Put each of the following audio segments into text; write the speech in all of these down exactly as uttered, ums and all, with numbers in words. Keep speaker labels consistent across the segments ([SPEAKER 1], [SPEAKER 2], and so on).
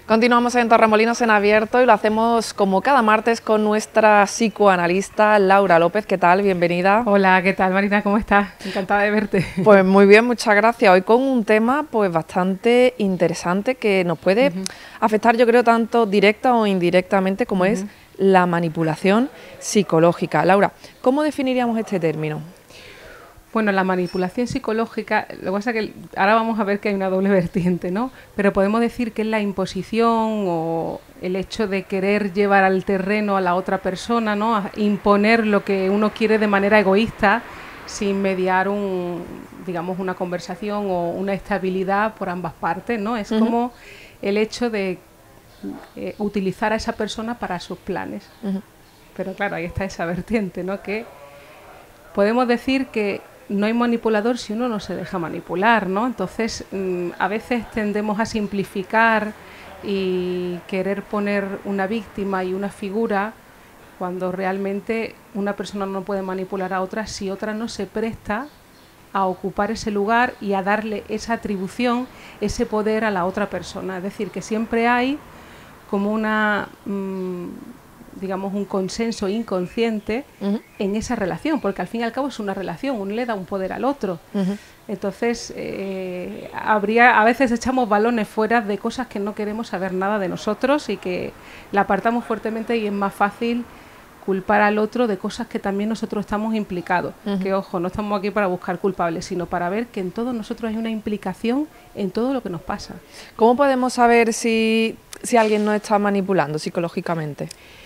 [SPEAKER 1] Continuamos en Torremolinos en Abierto y lo hacemos como cada martes con nuestra psicoanalista Laura López. ¿Qué tal? Bienvenida.
[SPEAKER 2] Hola, ¿qué tal, Marina? ¿Cómo estás? Encantada de verte.
[SPEAKER 1] Pues muy bien, muchas gracias. Hoy con un tema pues bastante interesante que nos puede uh-huh. afectar, yo creo, tanto directa o indirectamente como uh-huh. es la manipulación psicológica. Laura, ¿cómo definiríamos este término?
[SPEAKER 2] Bueno, la manipulación psicológica, lo que pasa es que ahora vamos a ver que hay una doble vertiente, ¿no? Pero podemos decir que es la imposición o el hecho de querer llevar al terreno a la otra persona, ¿no? A imponer lo que uno quiere de manera egoísta, sin mediar un, digamos, una conversación o una estabilidad por ambas partes, ¿no? Es uh-huh. como el hecho de eh, utilizar a esa persona para sus planes. Uh-huh. Pero claro, ahí está esa vertiente, ¿no? Que podemos decir que no hay manipulador si uno no se deja manipular, ¿no? Entonces, mmm, a veces tendemos a simplificar y querer poner una víctima y una figura cuando realmente una persona no puede manipular a otra si otra no se presta a ocupar ese lugar y a darle esa atribución, ese poder a la otra persona. Es decir, que siempre hay como una... Mmm, digamos, un consenso inconsciente uh-huh. en esa relación, porque al fin y al cabo es una relación, uno le da un poder al otro. Uh-huh. Entonces, eh, habría, a veces echamos balones fuera de cosas que no queremos saber nada de nosotros y que la apartamos fuertemente y es más fácil culpar al otro de cosas que también nosotros estamos implicados. Uh-huh. Que, ojo, no estamos aquí para buscar culpables, sino para ver que en todos nosotros hay una implicación en todo lo que nos pasa.
[SPEAKER 1] ¿Cómo podemos saber si, si alguien nos está manipulando psicológicamente?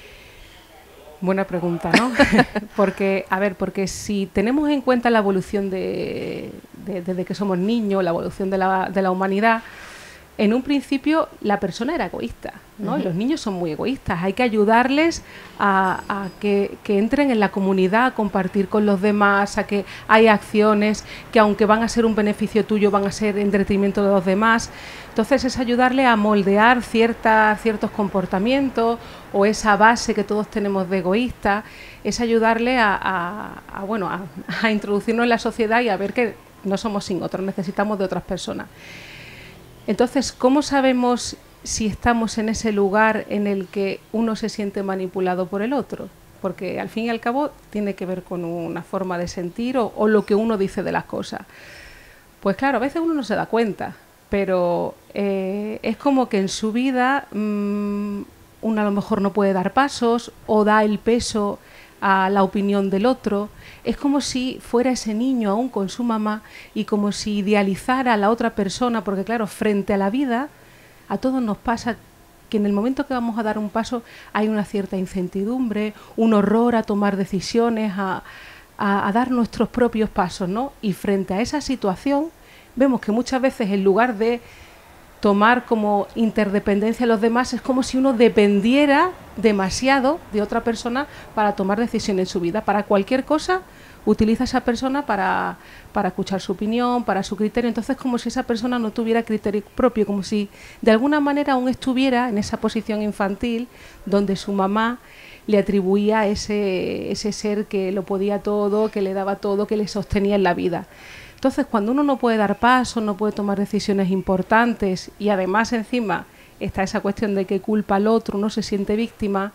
[SPEAKER 2] Buena pregunta, ¿no? Porque, a ver, porque si tenemos en cuenta la evolución de, de, desde que somos niños, la evolución de la, de la humanidad, en un principio la persona era egoísta, ¿no? Uh-huh. Y los niños son muy egoístas. Hay que ayudarles a, a que, que entren en la comunidad, a compartir con los demás, a que hay acciones que aunque van a ser un beneficio tuyo, van a ser en detrimento de los demás. Entonces es ayudarle a moldear cierta, ciertos comportamientos o esa base que todos tenemos de egoísta, es ayudarle a, a, a, bueno, a, a introducirnos en la sociedad y a ver que no somos sin otros, necesitamos de otras personas. Entonces, ¿cómo sabemos si estamos en ese lugar en el que uno se siente manipulado por el otro? Porque al fin y al cabo tiene que ver con una forma de sentir o, o lo que uno dice de las cosas. Pues claro, a veces uno no se da cuenta, pero eh, es como que en su vida mmm, uno a lo mejor no puede dar pasos o da el peso a la opinión del otro. Es como si fuera ese niño aún con su mamá y como si idealizara a la otra persona, porque claro, frente a la vida, a todos nos pasa que en el momento que vamos a dar un paso hay una cierta incertidumbre, un horror a tomar decisiones, a, a, a dar nuestros propios pasos, ¿no? Y frente a esa situación vemos que muchas veces en lugar de tomar como interdependencia a los demás, es como si uno dependiera demasiado de otra persona para tomar decisiones en su vida. Para cualquier cosa utiliza a esa persona para, para escuchar su opinión, para su criterio. Entonces, como si esa persona no tuviera criterio propio, como si de alguna manera aún estuviera en esa posición infantil donde su mamá le atribuía ese, ese ser que lo podía todo, que le daba todo, que le sostenía en la vida. Entonces, cuando uno no puede dar pasos, no puede tomar decisiones importantes y además encima está esa cuestión de que culpa al otro, uno se siente víctima,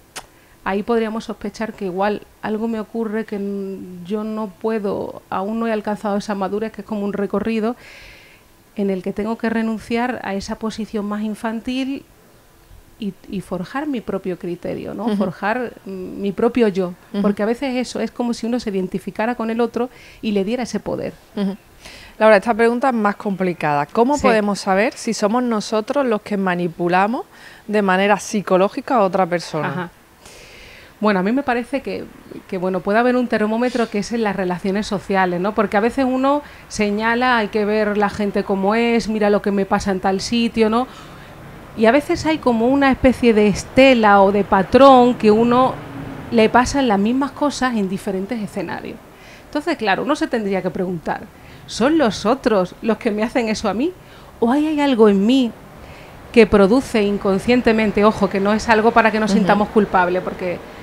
[SPEAKER 2] ahí podríamos sospechar que igual algo me ocurre que yo no puedo, aún no he alcanzado esa madurez, que es como un recorrido en el que tengo que renunciar a esa posición más infantil y, y forjar mi propio criterio, ¿no? Uh-huh. Forjar mm, mi propio yo, uh-huh. porque a veces eso es como si uno se identificara con el otro y le diera ese poder.
[SPEAKER 1] Uh-huh. Laura, esta pregunta es más complicada. ¿Cómo sí. podemos saber si somos nosotros los que manipulamos de manera psicológica a otra persona?
[SPEAKER 2] Ajá. Bueno, a mí me parece que, que bueno, puede haber un termómetro que es en las relaciones sociales, ¿no? Porque a veces uno señala, hay que ver la gente como es, mira lo que me pasa en tal sitio, ¿no? Y a veces hay como una especie de estela o de patrón que uno le pasan las mismas cosas en diferentes escenarios. Entonces, claro, uno se tendría que preguntar, ¿son los otros los que me hacen eso a mí? ¿O hay, hay algo en mí que produce inconscientemente, ojo, que no es algo para que nos uh-huh. sintamos culpables, porque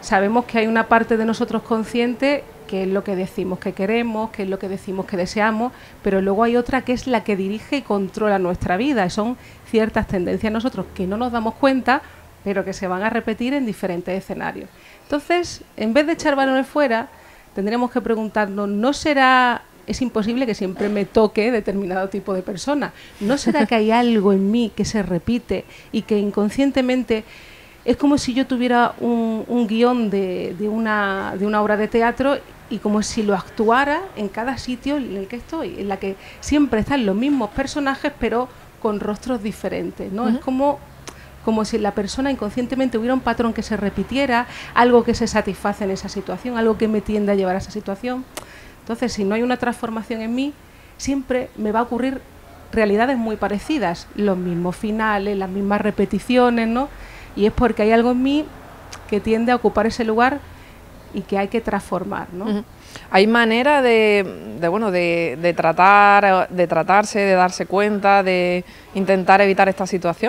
[SPEAKER 2] sabemos que hay una parte de nosotros consciente que es lo que decimos que queremos, que es lo que decimos que deseamos, pero luego hay otra que es la que dirige y controla nuestra vida. Son ciertas tendencias nosotros que no nos damos cuenta, pero que se van a repetir en diferentes escenarios. Entonces, en vez de echar balones fuera, tendremos que preguntarnos, ¿no será, es imposible que siempre me toque determinado tipo de persona? ¿No será que hay algo en mí que se repite y que inconscientemente es como si yo tuviera un, un guión de, de, una, de una obra de teatro y como si lo actuara en cada sitio en el que estoy, en la que siempre están los mismos personajes pero con rostros diferentes, ¿no? Uh-huh. Es como, como si la persona inconscientemente hubiera un patrón que se repitiera, algo que se satisface en esa situación, algo que me tiende a llevar a esa situación. Entonces, si no hay una transformación en mí, siempre me va a ocurrir realidades muy parecidas, los mismos finales, las mismas repeticiones, ¿no? Y es porque hay algo en mí que tiende a ocupar ese lugar y que hay que transformar, ¿no? Uh-huh.
[SPEAKER 1] ¿Hay manera de, de bueno, de, de tratar, de tratarse, de darse cuenta, de intentar evitar esta situación?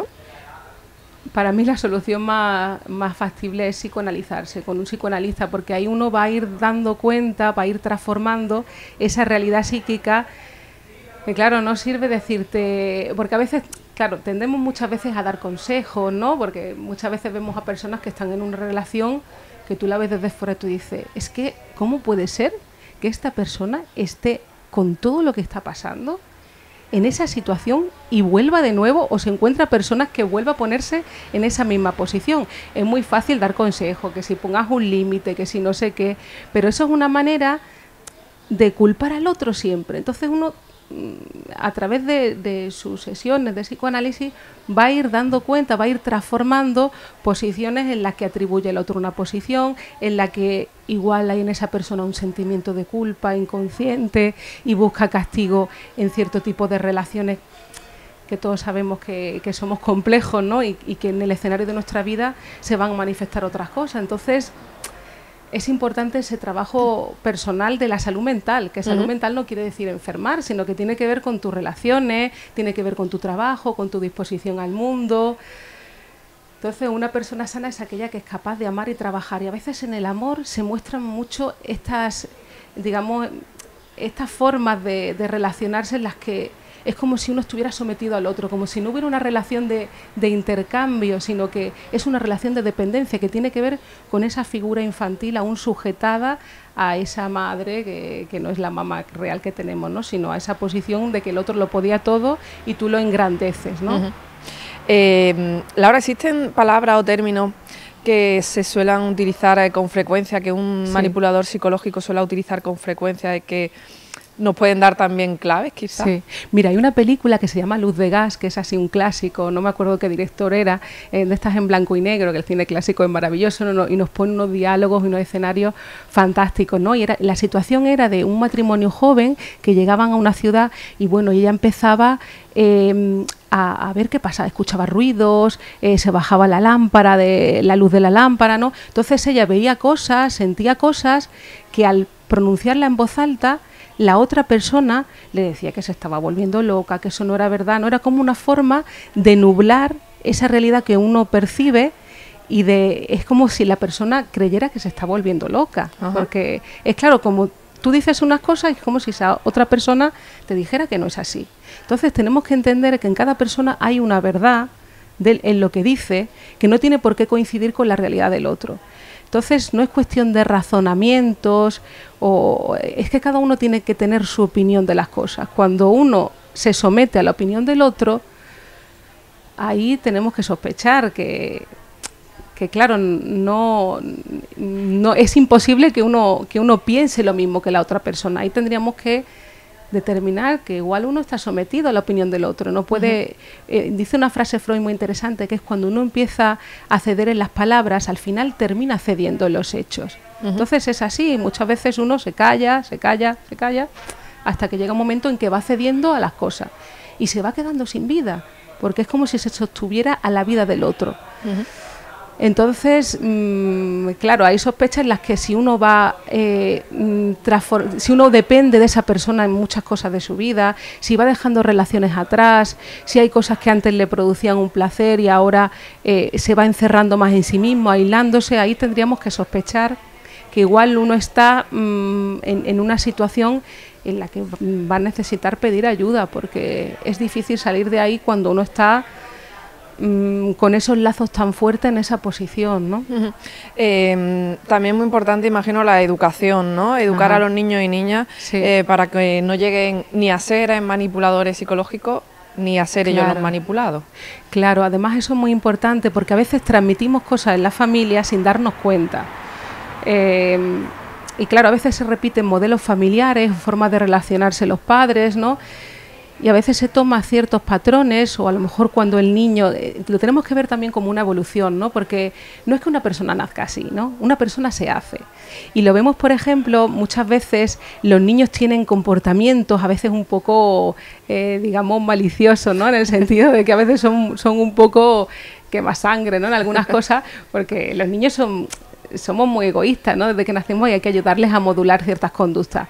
[SPEAKER 2] Para mí la solución más, más factible es psicoanalizarse con un psicoanalista, porque ahí uno va a ir dando cuenta, va a ir transformando esa realidad psíquica, que claro, no sirve decirte, porque a veces, claro, tendemos muchas veces a dar consejos, ¿no? Porque muchas veces vemos a personas que están en una relación que tú la ves desde fuera y tú dices, es que, ¿cómo puede ser que esta persona esté con todo lo que está pasando en esa situación y vuelva de nuevo o se encuentra personas que vuelva a ponerse en esa misma posición? Es muy fácil dar consejo, que si pongas un límite, que si no sé qué, pero eso es una manera de culpar al otro siempre. Entonces uno, a través de, de sus sesiones de psicoanálisis, va a ir dando cuenta, va a ir transformando posiciones en las que atribuye al otro una posición, en la que igual hay en esa persona un sentimiento de culpa inconsciente y busca castigo en cierto tipo de relaciones que todos sabemos que, que somos complejos, ¿no? Y, y que en el escenario de nuestra vida se van a manifestar otras cosas. Entonces, es importante ese trabajo personal de la salud mental, que salud uh-huh. mental no quiere decir enfermar, sino que tiene que ver con tus relaciones, tiene que ver con tu trabajo, con tu disposición al mundo. Entonces, una persona sana es aquella que es capaz de amar y trabajar, y a veces en el amor se muestran mucho estas, digamos, estas formas de, de relacionarse en las que es como si uno estuviera sometido al otro, como si no hubiera una relación de, de intercambio, sino que es una relación de dependencia que tiene que ver con esa figura infantil aún sujetada a esa madre que, que no es la mamá real que tenemos, ¿no? Sino a esa posición de que el otro lo podía todo y tú lo engrandeces, ¿no?
[SPEAKER 1] Uh-huh. eh, Laura, ¿existen palabras o términos que se suelen utilizar eh, con frecuencia, que un sí. manipulador psicológico suele utilizar con frecuencia, de que nos pueden dar también claves, quizás?
[SPEAKER 2] Sí. Mira, hay una película que se llama Luz de Gas, que es así un clásico, no me acuerdo qué director era, eh, de estas en blanco y negro, que el cine clásico es maravilloso, ¿no? Y nos pone unos diálogos y unos escenarios fantásticos, ¿no? Y era, la situación era de un matrimonio joven que llegaban a una ciudad y bueno, y ella empezaba eh, a, a ver qué pasaba, escuchaba ruidos, eh, se bajaba la lámpara, de la luz de la lámpara, ¿no? Entonces ella veía cosas, sentía cosas que al pronunciarla en voz alta, la otra persona le decía que se estaba volviendo loca, que eso no era verdad, no era como una forma de nublar esa realidad que uno percibe y de es como si la persona creyera que se está volviendo loca. Ajá. Porque es claro, como tú dices unas cosas, es como si esa otra persona te dijera que no es así. Entonces tenemos que entender que en cada persona hay una verdad de, en lo que dice, que no tiene por qué coincidir con la realidad del otro. Entonces no es cuestión de razonamientos, o es que cada uno tiene que tener su opinión de las cosas. Cuando uno se somete a la opinión del otro, ahí tenemos que sospechar que, que claro, no, no es imposible que uno, que uno piense lo mismo que la otra persona. Ahí tendríamos que determinar que igual uno está sometido a la opinión del otro, no puede, uh-huh. eh, dice una frase Freud muy interesante, que es cuando uno empieza a ceder en las palabras, al final termina cediendo en los hechos. Uh-huh. Entonces es así, muchas veces uno se calla, se calla, se calla, hasta que llega un momento en que va cediendo a las cosas y se va quedando sin vida, porque es como si se sostuviera a la vida del otro. Uh-huh. Entonces, mmm, claro, hay sospechas en las que si uno va, eh, si uno depende de esa persona en muchas cosas de su vida, si va dejando relaciones atrás, si hay cosas que antes le producían un placer y ahora eh, se va encerrando más en sí mismo, aislándose, ahí tendríamos que sospechar que igual uno está mmm, en, en una situación en la que va a necesitar pedir ayuda, porque es difícil salir de ahí cuando uno está con esos lazos tan fuertes en esa posición, ¿no?
[SPEAKER 1] Uh-huh. eh, también muy importante, imagino, la educación, ¿no? Educar Ajá. a los niños y niñas sí. eh, para que no lleguen ni a ser manipuladores psicológicos ni a ser claro. ellos los manipulados.
[SPEAKER 2] Claro, además eso es muy importante porque a veces transmitimos cosas en la familia sin darnos cuenta. Eh, y claro, a veces se repiten modelos familiares, formas de relacionarse los padres, ¿no? Y a veces se toman ciertos patrones o a lo mejor cuando el niño, eh, lo tenemos que ver también como una evolución, ¿no? Porque no es que una persona nazca así, ¿no? Una persona se hace. Y lo vemos, por ejemplo, muchas veces los niños tienen comportamientos a veces un poco, eh, digamos, maliciosos, ¿no? En el sentido de que a veces son, son un poco quemasangre, ¿no? En algunas cosas, porque los niños son, somos muy egoístas, ¿no? Desde que nacemos y hay que ayudarles a modular ciertas conductas.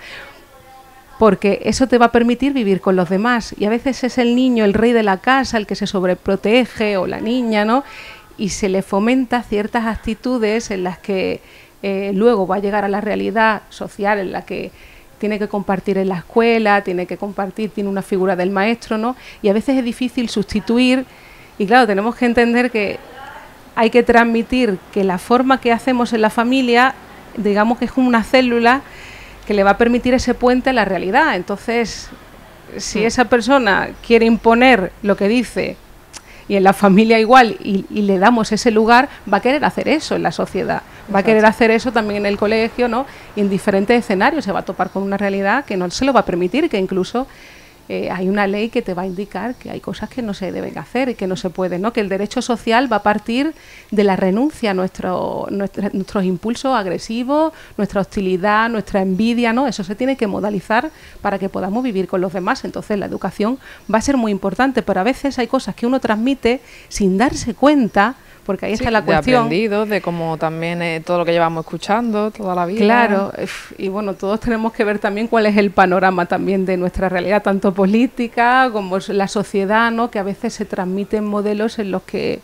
[SPEAKER 2] Porque eso te va a permitir vivir con los demás y a veces es el niño, el rey de la casa, el que se sobreprotege o la niña, ¿no? Y se le fomenta ciertas actitudes en las que eh, luego va a llegar a la realidad social en la que tiene que compartir en la escuela, tiene que compartir, tiene una figura del maestro, ¿no? Y a veces es difícil sustituir y claro, tenemos que entender que hay que transmitir que la forma que hacemos en la familia, digamos que es como una célula que le va a permitir ese puente a la realidad. Entonces, si esa persona quiere imponer lo que dice y en la familia igual y, y le damos ese lugar, va a querer hacer eso en la sociedad, va a querer hacer eso también en el colegio, ¿no? Y en diferentes escenarios se va a topar con una realidad que no se lo va a permitir, que incluso eh, hay una ley que te va a indicar que hay cosas que no se deben hacer y que no se pueden, ¿no? Que el derecho social va a partir de la renuncia a nuestro, nuestra, nuestros impulsos agresivos, nuestra hostilidad, nuestra envidia, ¿no? Eso se tiene que modalizar para que podamos vivir con los demás. Entonces la educación va a ser muy importante, pero a veces hay cosas que uno transmite sin darse cuenta, porque ahí sí, está la cuestión.
[SPEAKER 1] De aprendidos, de como también eh, todo lo que llevamos escuchando toda la vida.
[SPEAKER 2] Claro, y bueno, todos tenemos que ver también cuál es el panorama también de nuestra realidad, tanto política como la sociedad, ¿no? Que a veces se transmiten modelos en los que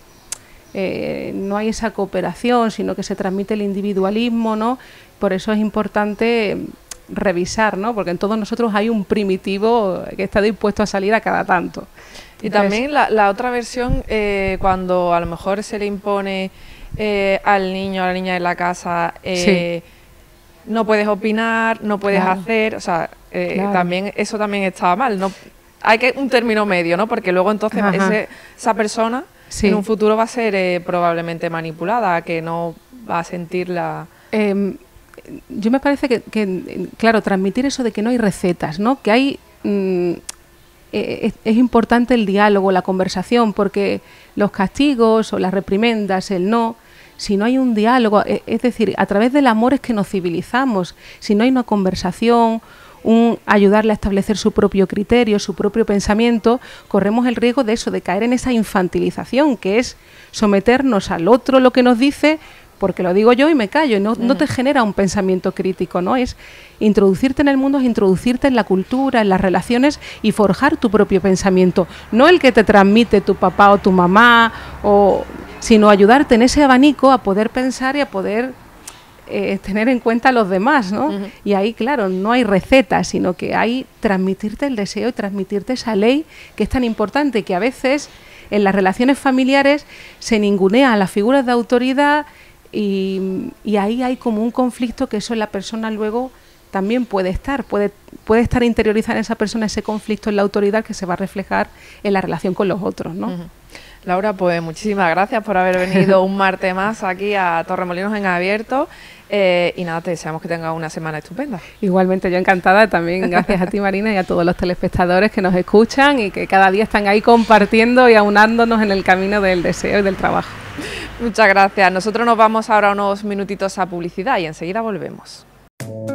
[SPEAKER 2] eh, no hay esa cooperación, sino que se transmite el individualismo, ¿no? Por eso es importante revisar, ¿no? Porque en todos nosotros hay un primitivo que está dispuesto a salir a cada tanto.
[SPEAKER 1] Y también la, la otra versión, eh, cuando a lo mejor se le impone eh, al niño, a la niña en la casa, eh, sí. no puedes opinar, no puedes claro. hacer, o sea, eh, claro. también eso también estaba mal, ¿no? Hay que un término medio, ¿no? Porque luego entonces ese, esa persona sí. en un futuro va a ser eh, probablemente manipulada, que no va a sentir la...
[SPEAKER 2] Eh, yo me parece que, que, claro, transmitir eso de que no hay recetas, ¿no? Que hay... Mmm, Es, es importante el diálogo, la conversación, porque los castigos o las reprimendas, el no, si no hay un diálogo, es decir, a través del amor es que nos civilizamos, si no hay una conversación, un ayudarle a establecer su propio criterio, su propio pensamiento, corremos el riesgo de eso, de caer en esa infantilización, que es someternos al otro lo que nos dice, porque lo digo yo y me callo, y no, no te genera un pensamiento crítico, ¿no? Es introducirte en el mundo, es introducirte en la cultura, en las relaciones y forjar tu propio pensamiento, no el que te transmite tu papá o tu mamá, o, sino ayudarte en ese abanico a poder pensar y a poder eh, tener en cuenta a los demás, ¿no? Uh-huh. Y ahí, claro, no hay recetas, sino que hay transmitirte el deseo y transmitirte esa ley que es tan importante, que a veces en las relaciones familiares se ningunea a las figuras de autoridad. Y, y ahí hay como un conflicto que eso en la persona luego también puede estar, puede, puede estar interiorizada en esa persona ese conflicto en la autoridad que se va a reflejar en la relación con los otros, ¿no?
[SPEAKER 1] Uh-huh. Laura, pues muchísimas gracias por haber venido un martes más aquí a Torremolinos en Abierto eh, y nada, te deseamos que tengas una semana estupenda.
[SPEAKER 2] Igualmente, yo encantada también, gracias a ti Marina y a todos los telespectadores que nos escuchan y que cada día están ahí compartiendo y aunándonos en el camino del deseo y del trabajo.
[SPEAKER 1] Muchas gracias. Nosotros nos vamos ahora unos minutitos a publicidad y enseguida volvemos.